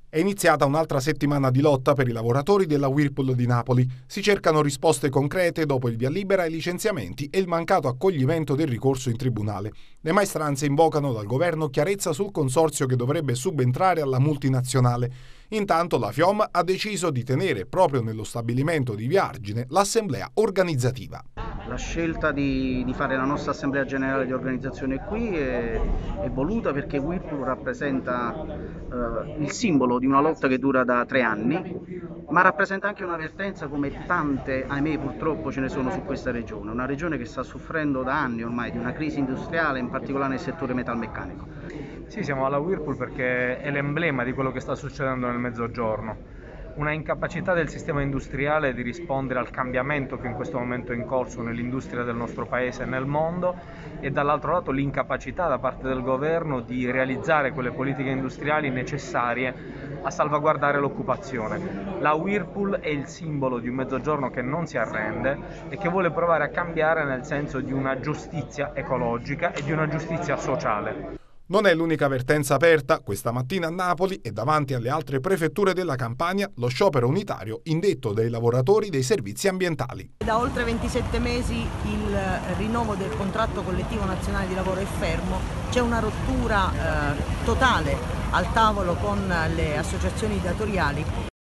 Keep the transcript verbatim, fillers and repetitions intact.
È iniziata un'altra settimana di lotta per i lavoratori della Whirlpool di Napoli. Si cercano risposte concrete dopo il via libera ai licenziamenti e il mancato accoglimento del ricorso in tribunale. Le maestranze invocano dal governo chiarezza sul consorzio che dovrebbe subentrare alla multinazionale. Intanto la FIOM ha deciso di tenere proprio nello stabilimento di Via Argine l'assemblea organizzativa. La scelta di, di fare la nostra assemblea generale di organizzazione qui è, è voluta perché Whirlpool rappresenta eh, il simbolo di una lotta che dura da tre anni, ma rappresenta anche una vertenza come tante, ahimè purtroppo ce ne sono su questa regione, una regione che sta soffrendo da anni ormai di una crisi industriale, in particolare nel settore metalmeccanico. Sì, siamo alla Whirlpool perché è l'emblema di quello che sta succedendo nel Mezzogiorno. Una incapacità del sistema industriale di rispondere al cambiamento che in questo momento è in corso nell'industria del nostro paese e nel mondo, e dall'altro lato l'incapacità da parte del governo di realizzare quelle politiche industriali necessarie a salvaguardare l'occupazione. La Whirlpool è il simbolo di un Mezzogiorno che non si arrende e che vuole provare a cambiare nel senso di una giustizia ecologica e di una giustizia sociale. Non è l'unica vertenza aperta. Questa mattina a Napoli e davanti alle altre prefetture della Campania lo sciopero unitario indetto dai lavoratori dei servizi ambientali. Da oltre ventisette mesi il rinnovo del contratto collettivo nazionale di lavoro è fermo, c'è una rottura eh, totale al tavolo con le associazioni datoriali.